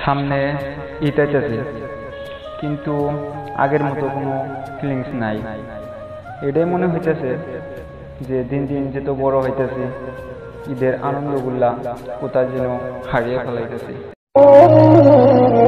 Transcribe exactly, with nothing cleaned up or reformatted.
সামনে ঈদ আইতেছে, কিন্তু আগের মতো কোনো ফিলিংস নাই। এটাই মনে হইতেছে যে দিন দিন যত বড় হইতেছে, ঈদের আনন্দগুলা কোথায় যেন হারিয়ে ফেলাইতেছে।